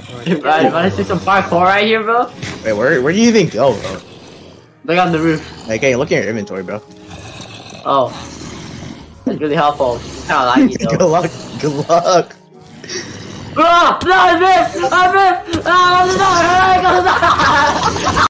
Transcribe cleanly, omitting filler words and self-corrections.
Hey, bro, you wanna see some parkour right here, bro? Wait, where do you even go, bro? Look on the roof. Okay, look at your inventory, bro. Oh. That's really helpful. Kinda like it, though. Good luck. Good luck. Bro! No, I missed! I missed! Oh, no!